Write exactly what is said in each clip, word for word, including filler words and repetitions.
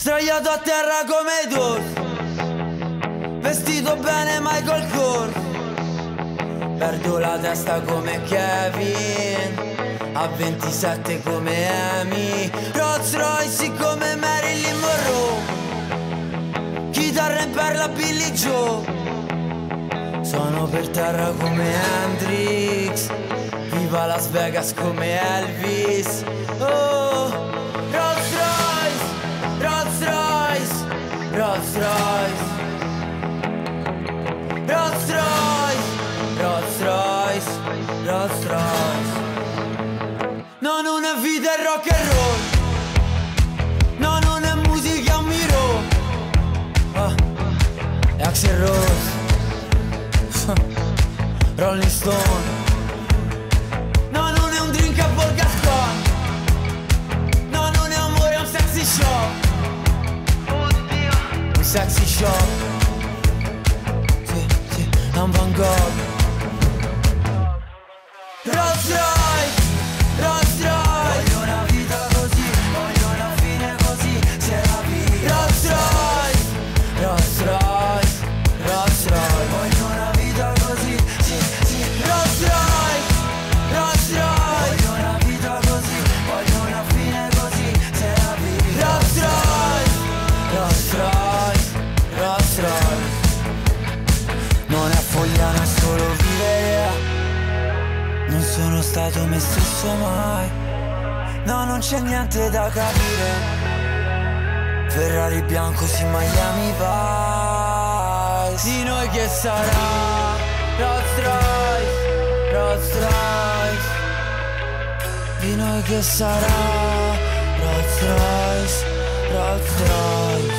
Sdraiato a terra come Dawes, vestito bene Michael Kors. Perdo la testa come Kevin, a ventisette come Amy, Rolls Royce come Marilyn Monroe, chitarra in perla Billy Joe. Sono per terra come Hendrix, viva Las Vegas come Elvis. Oh, Rolls Royce, Rolls Royce, Rolls Royce, Rolls Royce, Rolls Royce, Rolls Royce. No, non è vita, è rock and roll. No, non è musica, è un miro. Oh, è Axl Rose, Rolling Stone. No, non è un drink a Borgascon. No, non è amore, è un sexy shop. Oddio. Un sexy shop. Sì, sì, è un Van Gogh. Rolls Royce, Rolls Royce. Voglio una vita così, voglio una fine così, se la vita. Rolls Royce, Rolls Royce, Rolls Royce. Voglio una vita così, sì, sì. Rolls Royce, Rolls Royce. Voglio una vita così, voglio una fine così, se la vita. Rolls Royce, Rolls Royce, Rolls Royce. Non è fogliano, è solo vivere. Non sono stato me stesso mai. No, non c'è niente da capire. Ferrari bianco, sì, Miami Vice. Di noi che sarà Rolls Royce, Rolls Royce. Di noi che sarà Rolls Royce, Rolls Royce.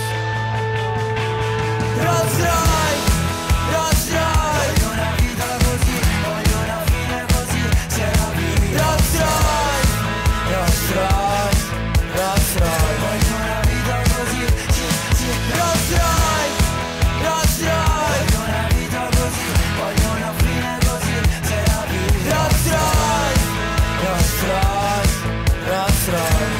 Rolls Royce, Rolls Royce. Voglio una vita così, voglio una fine così, se la vita. Rolls Royce, Rolls Royce, Rolls Royce. Voglio una vita così, sì, sì. Rolls Royce, Rolls Royce. Voglio una vita così, voglio una fine così, se la vita. Rolls Royce, Rolls Royce, Rolls Royce.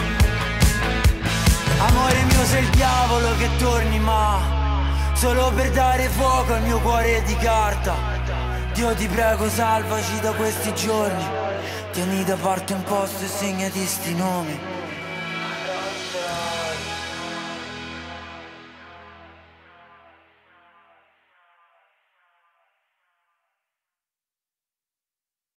Amore mio, sei il diavolo che torni, ma solo per dare fuoco al mio cuore di carta. Dio ti prego, salvaci da questi giorni. Tieni da parte un posto e segnati sti nomi.